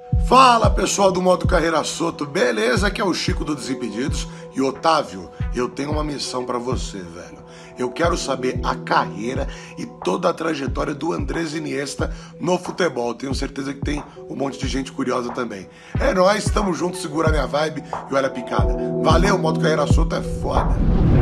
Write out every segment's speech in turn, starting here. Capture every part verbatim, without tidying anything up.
Fala pessoal do Modo Carreira Soto, beleza? Aqui é o Chico do Desimpedidos. E Otávio, eu tenho uma missão pra você, velho. Eu quero saber a carreira e toda a trajetória do Andrés Iniesta no futebol. Tenho certeza que tem um monte de gente curiosa também. É nóis, tamo junto, segura minha vibe e olha a picada. Valeu, Modo Carreira Soto é foda.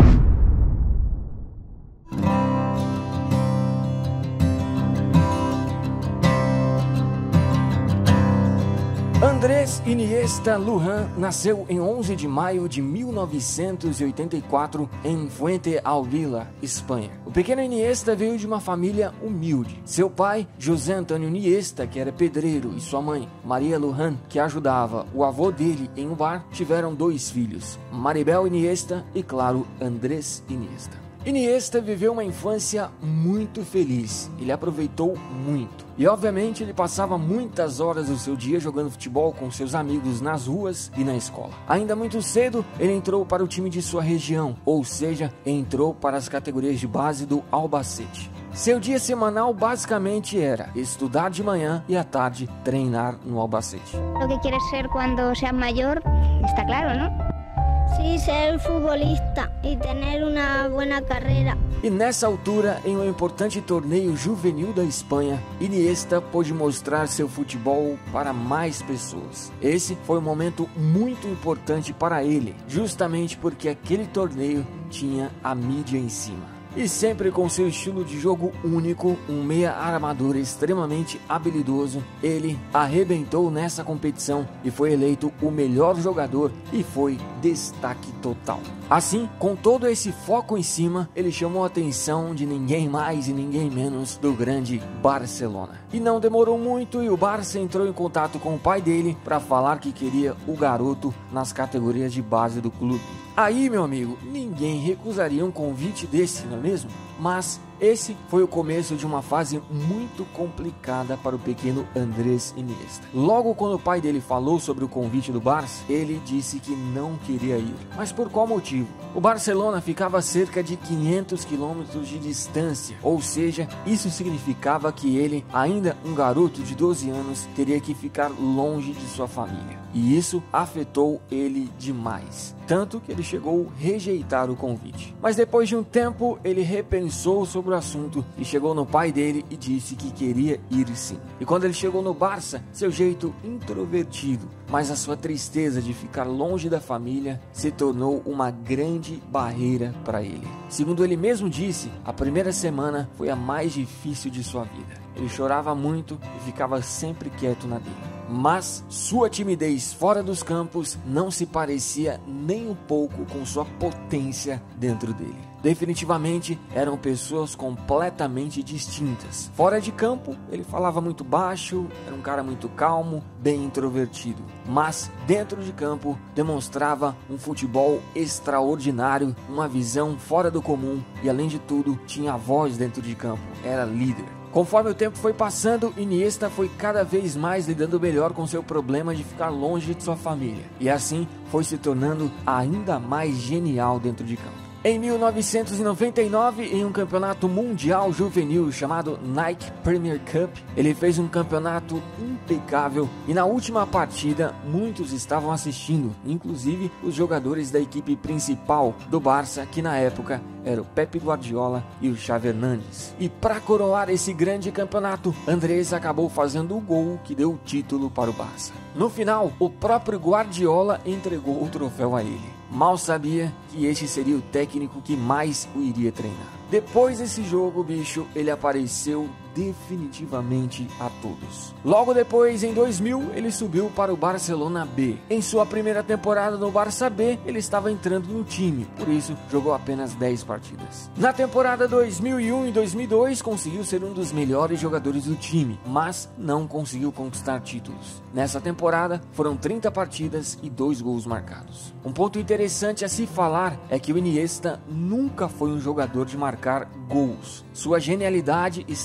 Andrés Iniesta Lujan nasceu em onze de maio de mil novecentos e oitenta e quatro em Fuentealbilla, Espanha. O pequeno Iniesta veio de uma família humilde. Seu pai, José Antônio Iniesta, que era pedreiro, e sua mãe, Maria Lujan, que ajudava o avô dele em um bar, tiveram dois filhos, Maribel Iniesta e, claro, Andrés Iniesta. Iniesta viveu uma infância muito feliz, ele aproveitou muito. E obviamente ele passava muitas horas do seu dia jogando futebol com seus amigos nas ruas e na escola. Ainda muito cedo, ele entrou para o time de sua região, ou seja, entrou para as categorias de base do Albacete. Seu dia semanal basicamente era estudar de manhã e à tarde treinar no Albacete. O que quieres ser quando seas maior, está claro, não? Sí, ser futbolista y tener una buena carrera. E nessa altura, em um importante torneio juvenil da Espanha, Iniesta pôde mostrar seu futebol para mais pessoas. Esse foi um momento muito importante para ele, justamente porque aquele torneio tinha a mídia em cima. E sempre com seu estilo de jogo único, um meia armador extremamente habilidoso, ele arrebentou nessa competição e foi eleito o melhor jogador e foi destaque total. Assim, com todo esse foco em cima, ele chamou a atenção de ninguém mais e ninguém menos do grande Barcelona. E não demorou muito e o Barça entrou em contato com o pai dele para falar que queria o garoto nas categorias de base do clube. Aí, meu amigo, ninguém recusaria um convite desse, não é mesmo? Mas esse foi o começo de uma fase muito complicada para o pequeno Andrés Iniesta. Logo quando o pai dele falou sobre o convite do Barça, ele disse que não queria ir. Mas por qual motivo? O Barcelona ficava a cerca de quinhentos quilômetros de distância, ou seja, isso significava que ele, ainda um garoto de doze anos, teria que ficar longe de sua família. E isso afetou ele demais, tanto que ele chegou a rejeitar o convite. Mas depois de um tempo, ele repensou sobre o assunto e chegou no pai dele e disse que queria ir sim. E quando ele chegou no Barça, seu jeito introvertido, mas a sua tristeza de ficar longe da família se tornou uma grande barreira para ele. Segundo ele mesmo disse, a primeira semana foi a mais difícil de sua vida. Ele chorava muito e ficava sempre quieto na dele. Mas sua timidez fora dos campos não se parecia nem um pouco com sua potência dentro dele. Definitivamente eram pessoas completamente distintas. Fora de campo, ele falava muito baixo, era um cara muito calmo, bem introvertido. Mas dentro de campo demonstrava um futebol extraordinário, uma visão fora do comum e, além de tudo, tinha a voz dentro de campo, era líder. Conforme o tempo foi passando, Iniesta foi cada vez mais lidando melhor com seu problema de ficar longe de sua família. E assim foi se tornando ainda mais genial dentro de campo. Em mil novecentos e noventa e nove, em um campeonato mundial juvenil chamado Nike Premier Cup, ele fez um campeonato impecável e na última partida muitos estavam assistindo, inclusive os jogadores da equipe principal do Barça, que na época era o Pepe Guardiola e o Xavi Hernández. E para coroar esse grande campeonato, Andrés acabou fazendo o gol que deu o título para o Barça. No final, o próprio Guardiola entregou o troféu a ele. Mal sabia que este seria o técnico que mais o iria treinar. Depois desse jogo, bicho, ele apareceu definitivamente a todos. Logo depois, em dois mil, ele subiu para o Barcelona B. Em sua primeira temporada no Barça B, ele estava entrando no time, por isso jogou apenas dez partidas. Na temporada dois mil e um e dois mil e dois, conseguiu ser um dos melhores jogadores do time, mas não conseguiu conquistar títulos. Nessa temporada, foram trinta partidas e dois gols marcados. Um ponto interessante a se falar é que o Iniesta nunca foi um jogador de marcar gols. Sua genialidade estava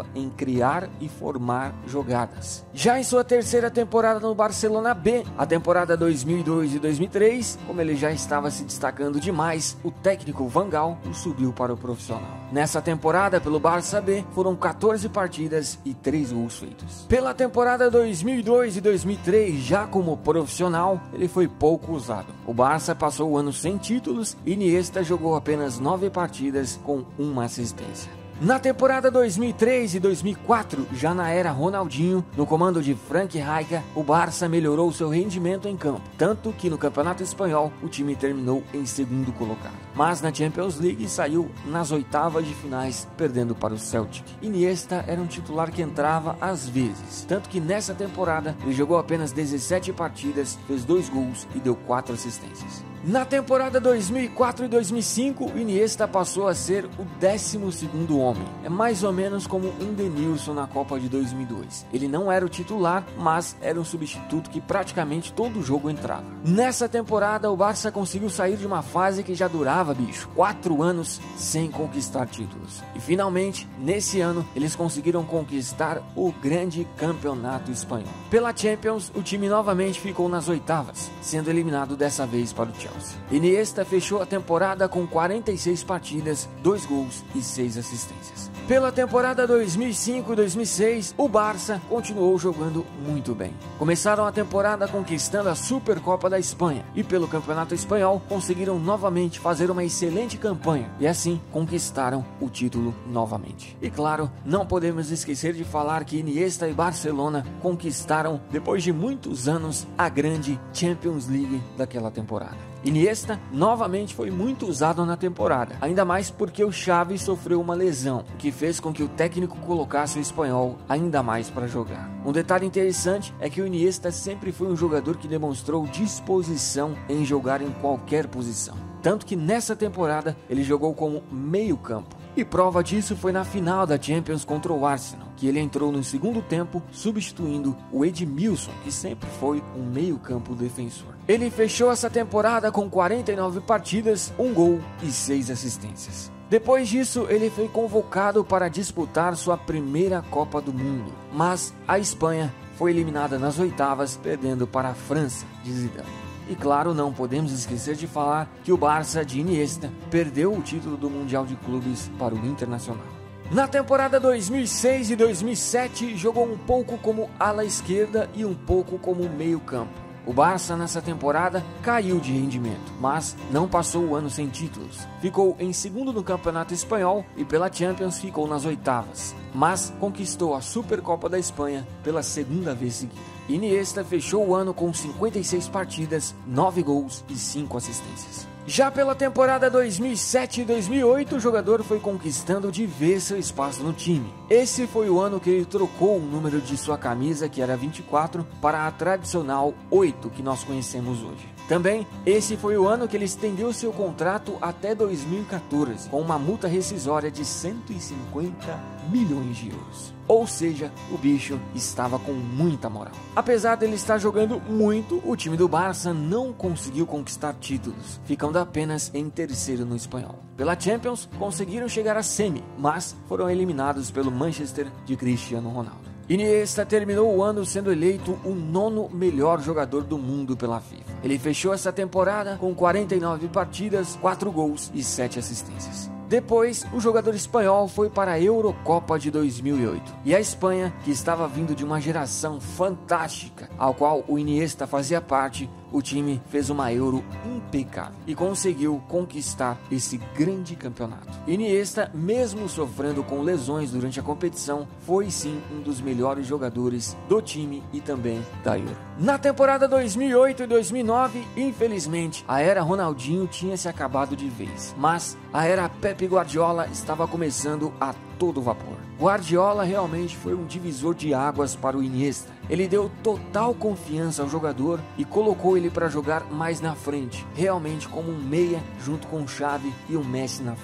preocupava em criar e formar jogadas. Já em sua terceira temporada no Barcelona B, a temporada dois mil e dois e dois mil e três, como ele já estava se destacando demais, o técnico Van Gaal o subiu para o profissional. Nessa temporada pelo Barça B, foram quatorze partidas e três gols feitos. Pela temporada dois mil e dois e dois mil e três, já como profissional, ele foi pouco usado. O Barça passou o ano sem títulos e Iniesta jogou apenas nove partidas com uma assistência. Na temporada dois mil e três e dois mil e quatro, já na era Ronaldinho, no comando de Frank Rijkaard, o Barça melhorou seu rendimento em campo, tanto que no Campeonato Espanhol o time terminou em segundo colocado. Mas na Champions League saiu nas oitavas de finais, perdendo para o Celtic. Iniesta era um titular que entrava às vezes, tanto que nessa temporada ele jogou apenas dezessete partidas, fez dois gols e deu quatro assistências. Na temporada dois mil e quatro e dois mil e cinco, Iniesta passou a ser o décimo segundo homem. É mais ou menos como um Denilson na Copa de dois mil e dois. Ele não era o titular, mas era um substituto que praticamente todo jogo entrava. Nessa temporada, o Barça conseguiu sair de uma fase que já durava, bicho, quatro anos sem conquistar títulos. E finalmente, nesse ano, eles conseguiram conquistar o grande campeonato espanhol. Pela Champions, o time novamente ficou nas oitavas, sendo eliminado dessa vez para o Chelsea. Iniesta fechou a temporada com quarenta e seis partidas, dois gols e seis assistências. Pela temporada dois mil e cinco e dois mil e seis, o Barça continuou jogando muito bem. Começaram a temporada conquistando a Supercopa da Espanha e pelo Campeonato Espanhol conseguiram novamente fazer uma excelente campanha e assim conquistaram o título novamente. E claro, não podemos esquecer de falar que Iniesta e Barcelona conquistaram, depois de muitos anos, a grande Champions League daquela temporada. Iniesta novamente foi muito usado na temporada, ainda mais porque o Xavi sofreu uma lesão, o que fez com que o técnico colocasse o espanhol ainda mais para jogar. Um detalhe interessante é que o Iniesta sempre foi um jogador que demonstrou disposição em jogar em qualquer posição, tanto que nessa temporada ele jogou como meio campo. E prova disso foi na final da Champions contra o Arsenal, que ele entrou no segundo tempo substituindo o Edmilson, que sempre foi um meio-campo defensor. Ele fechou essa temporada com quarenta e nove partidas, um gol e seis assistências. Depois disso, ele foi convocado para disputar sua primeira Copa do Mundo, mas a Espanha foi eliminada nas oitavas, perdendo para a França de Zidane. E claro, não podemos esquecer de falar que o Barça de Iniesta perdeu o título do Mundial de Clubes para o Internacional. Na temporada dois mil e seis e dois mil e sete, jogou um pouco como ala esquerda e um pouco como meio campo. O Barça nessa temporada caiu de rendimento, mas não passou o ano sem títulos. Ficou em segundo no Campeonato Espanhol e pela Champions ficou nas oitavas, mas conquistou a Supercopa da Espanha pela segunda vez seguida. Iniesta fechou o ano com cinquenta e seis partidas, nove gols e cinco assistências. Já pela temporada dois mil e sete e dois mil e oito, o jogador foi conquistando de vez seu espaço no time. Esse foi o ano que ele trocou o número de sua camisa, que era vinte e quatro, para a tradicional oito que nós conhecemos hoje. Também, esse foi o ano que ele estendeu seu contrato até dois mil e quatorze, com uma multa rescisória de cento e cinquenta milhões de euros. Ou seja, o bicho estava com muita moral. Apesar dele estar jogando muito, o time do Barça não conseguiu conquistar títulos, ficando apenas em terceiro no espanhol. Pela Champions, conseguiram chegar à semi, mas foram eliminados pelo Manchester de Cristiano Ronaldo. Iniesta terminou o ano sendo eleito o nono melhor jogador do mundo pela FIFA. Ele fechou essa temporada com quarenta e nove partidas, quatro gols e sete assistências. Depois, o jogador espanhol foi para a Eurocopa de dois mil e oito. E a Espanha, que estava vindo de uma geração fantástica, ao qual o Iniesta fazia parte, o time fez uma Euro impecável e conseguiu conquistar esse grande campeonato. Iniesta, mesmo sofrendo com lesões durante a competição, foi sim um dos melhores jogadores do time e também da Euro. Na temporada dois mil e oito e dois mil e nove, infelizmente, a era Ronaldinho tinha se acabado de vez, mas a era Pep Guardiola estava começando a todo vapor. Guardiola realmente foi um divisor de águas para o Iniesta. Ele deu total confiança ao jogador e colocou ele para jogar mais na frente, realmente como um meia junto com o Xavi e o Messi na frente.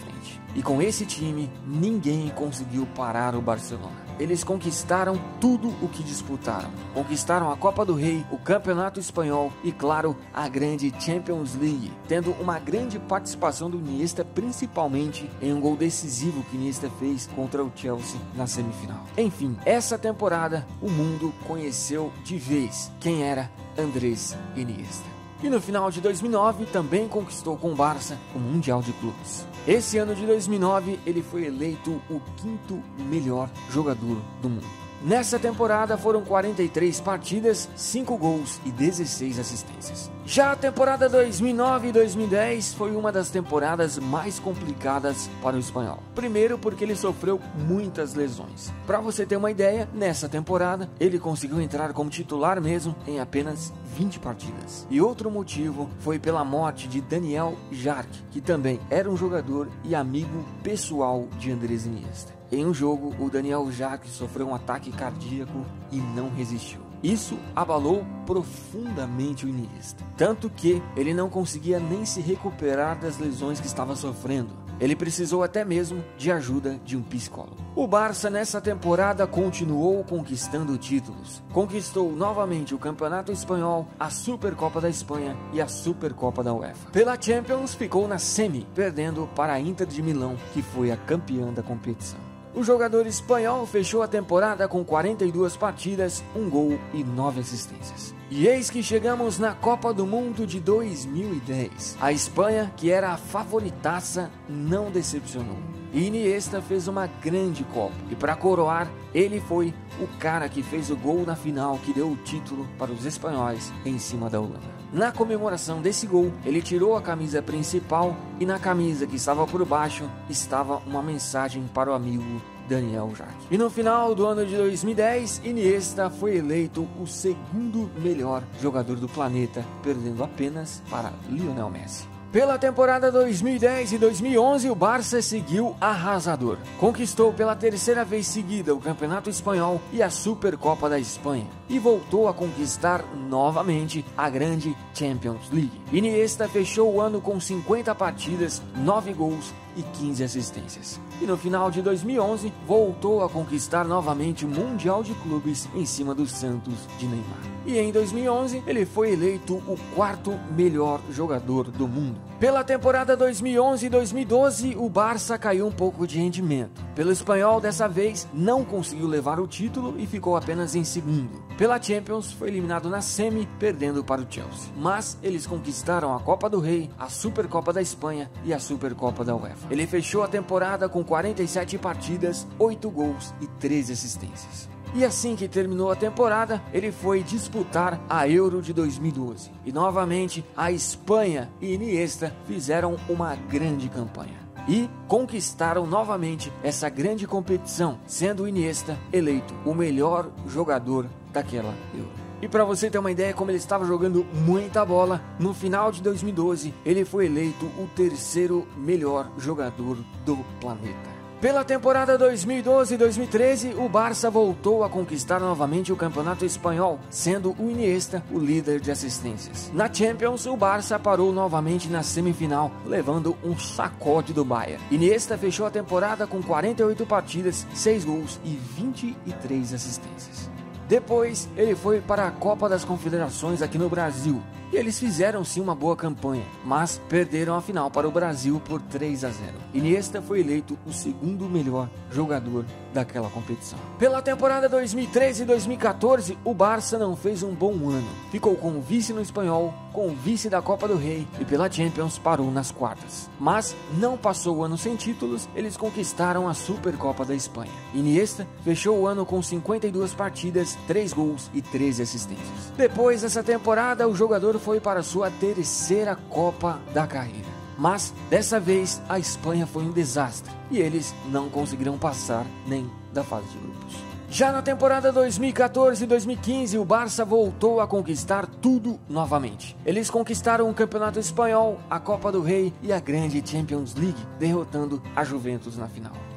E com esse time, ninguém conseguiu parar o Barcelona. Eles conquistaram tudo o que disputaram. Conquistaram a Copa do Rei, o Campeonato Espanhol e, claro, a grande Champions League, tendo uma grande participação do Iniesta, principalmente em um gol decisivo que Iniesta fez contra o Chelsea na semifinal. Enfim, essa temporada o mundo conheceu de vez quem era Andrés Iniesta. E no final de dois mil e nove também conquistou com o Barça o Mundial de Clubes. Esse ano de dois mil e nove ele foi eleito o quinto melhor jogador do mundo. Nessa temporada foram quarenta e três partidas, cinco gols e dezesseis assistências. Já a temporada dois mil e nove e dois mil e dez foi uma das temporadas mais complicadas para o espanhol. Primeiro porque ele sofreu muitas lesões. Para você ter uma ideia, nessa temporada ele conseguiu entrar como titular mesmo em apenas vinte partidas. E outro motivo foi pela morte de Daniel Jarque, que também era um jogador e amigo pessoal de Andrés Iniesta. Em um jogo, o Daniel Jarque sofreu um ataque cardíaco e não resistiu. Isso abalou profundamente o Iniesta, tanto que ele não conseguia nem se recuperar das lesões que estava sofrendo. Ele precisou até mesmo de ajuda de um psicólogo. O Barça nessa temporada continuou conquistando títulos. Conquistou novamente o Campeonato Espanhol, a Supercopa da Espanha e a Supercopa da UEFA. Pela Champions ficou na semi, perdendo para a Inter de Milão, que foi a campeã da competição. O jogador espanhol fechou a temporada com quarenta e duas partidas, um gol e nove assistências. E eis que chegamos na Copa do Mundo de dois mil e dez. A Espanha, que era a favoritaça, não decepcionou. E Iniesta fez uma grande Copa. E para coroar, ele foi o cara que fez o gol na final que deu o título para os espanhóis em cima da Holanda. Na comemoração desse gol, ele tirou a camisa principal e na camisa que estava por baixo estava uma mensagem para o amigo Daniel Jarque. E no final do ano de dois mil e dez, Iniesta foi eleito o segundo melhor jogador do planeta, perdendo apenas para Lionel Messi. Pela temporada dois mil e dez e dois mil e onze, o Barça seguiu arrasador. Conquistou pela terceira vez seguida o Campeonato Espanhol e a Supercopa da Espanha. E voltou a conquistar novamente a grande Champions League. Iniesta fechou o ano com cinquenta partidas, nove gols e quinze assistências. E no final de dois mil e onze, voltou a conquistar novamente o Mundial de Clubes em cima do Santos de Neymar. E em dois mil e onze, ele foi eleito o quarto melhor jogador do mundo. Pela temporada dois mil e onze e dois mil e doze, o Barça caiu um pouco de rendimento. Pelo espanhol, dessa vez, não conseguiu levar o título e ficou apenas em segundo. Pela Champions, foi eliminado na semi, perdendo para o Chelsea. Mas eles conquistaram a Copa do Rei, a Supercopa da Espanha e a Supercopa da UEFA. Ele fechou a temporada com quarenta e sete partidas, oito gols e treze assistências. E assim que terminou a temporada, ele foi disputar a Euro de dois mil e doze. E novamente, a Espanha e Iniesta fizeram uma grande campanha. E conquistaram novamente essa grande competição, sendo o Iniesta eleito o melhor jogador daquela Euro. E para você ter uma ideia como ele estava jogando muita bola, no final de dois mil e doze, ele foi eleito o terceiro melhor jogador do planeta. Pela temporada dois mil e doze e dois mil e treze, o Barça voltou a conquistar novamente o Campeonato Espanhol, sendo o Iniesta o líder de assistências. Na Champions, o Barça parou novamente na semifinal, levando um sacode do Bayern. Iniesta fechou a temporada com quarenta e oito partidas, seis gols e vinte e três assistências. Depois, ele foi para a Copa das Confederações aqui no Brasil. E eles fizeram sim uma boa campanha, mas perderam a final para o Brasil por três a zero. Iniesta foi eleito o segundo melhor jogador daquela competição. Pela temporada dois mil e treze e dois mil e quatorze, o Barça não fez um bom ano. Ficou com o vice no espanhol, com o vice da Copa do Rei e pela Champions parou nas quartas. Mas não passou o ano sem títulos, eles conquistaram a Supercopa da Espanha. Iniesta fechou o ano com cinquenta e duas partidas, três gols e treze assistências. Depois dessa temporada, o jogador foi para sua terceira Copa da carreira. Mas, dessa vez, a Espanha foi um desastre e eles não conseguiram passar nem da fase de grupos. Já na temporada dois mil e quatorze e dois mil e quinze, o Barça voltou a conquistar tudo novamente. Eles conquistaram o Campeonato Espanhol, a Copa do Rei e a grande Champions League, derrotando a Juventus na final.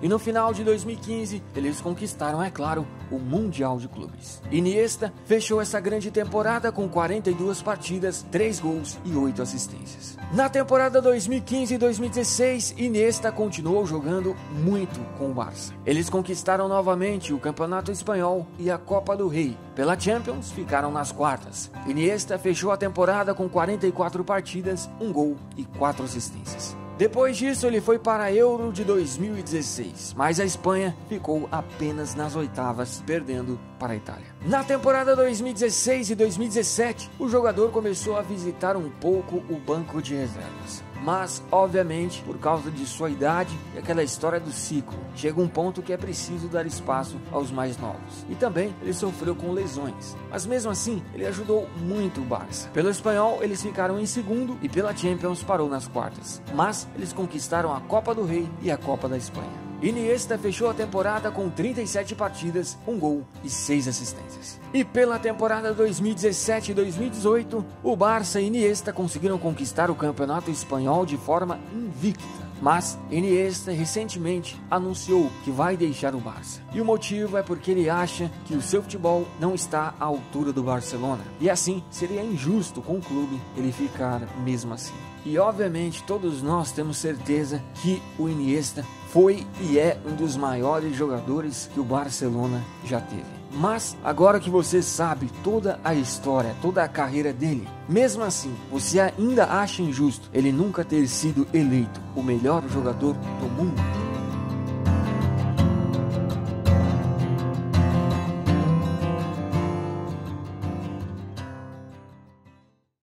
E no final de dois mil e quinze, eles conquistaram, é claro, o Mundial de Clubes. Iniesta fechou essa grande temporada com quarenta e duas partidas, três gols e oito assistências. Na temporada dois mil e quinze e dois mil e dezesseis, Iniesta continuou jogando muito com o Barça. Eles conquistaram novamente o Campeonato Espanhol e a Copa do Rei. Pela Champions, ficaram nas quartas. Iniesta fechou a temporada com quarenta e quatro partidas, um gol e quatro assistências. Depois disso, ele foi para a Euro de dois mil e dezesseis, mas a Espanha ficou apenas nas oitavas, perdendo para a Itália. Na temporada dois mil e dezesseis e dois mil e dezessete, o jogador começou a visitar um pouco o banco de reservas. Mas, obviamente, por causa de sua idade e aquela história do ciclo, chega um ponto que é preciso dar espaço aos mais novos. E também ele sofreu com lesões, mas mesmo assim ele ajudou muito o Barça. Pelo espanhol eles ficaram em segundo e pela Champions parou nas quartas, mas eles conquistaram a Copa do Rei e a Copa da Espanha. Iniesta fechou a temporada com trinta e sete partidas, um gol e seis assistências. E pela temporada dois mil e dezessete e dois mil e dezoito, o Barça e Iniesta conseguiram conquistar o Campeonato Espanhol de forma invicta. Mas Iniesta recentemente anunciou que vai deixar o Barça. E o motivo é porque ele acha que o seu futebol não está à altura do Barcelona. E assim, seria injusto com o clube ele ficar mesmo assim. E obviamente todos nós temos certeza que o Iniesta foi e é um dos maiores jogadores que o Barcelona já teve. Mas agora que você sabe toda a história, toda a carreira dele, mesmo assim, você ainda acha injusto ele nunca ter sido eleito o melhor jogador do mundo?